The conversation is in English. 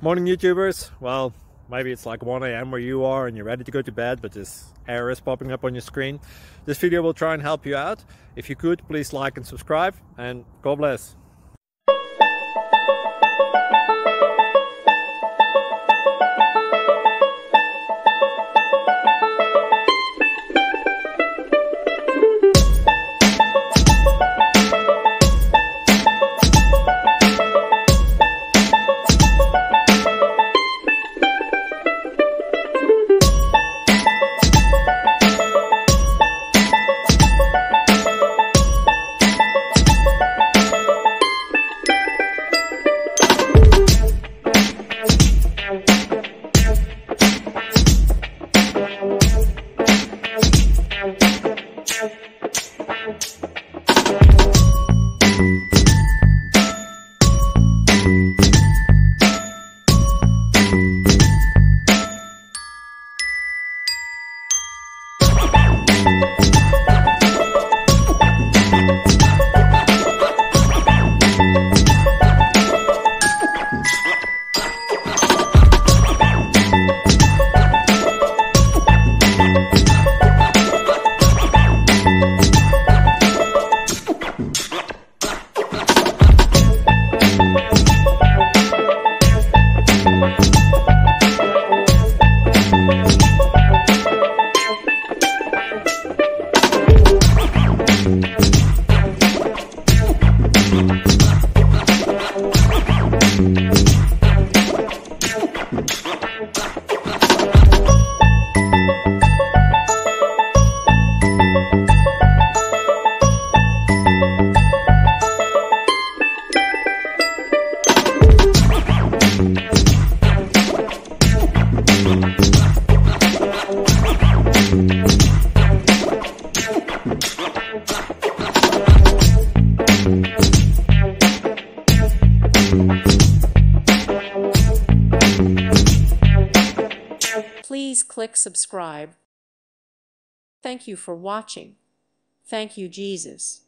Morning YouTubers. Well, maybe it's like 1 a.m. where you are and you're ready to go to bed, but this error is popping up on your screen. This video will try and help you out. If you could, please like and subscribe, and God bless. Please click subscribe. Thank you for watching. Thank you, Jesus.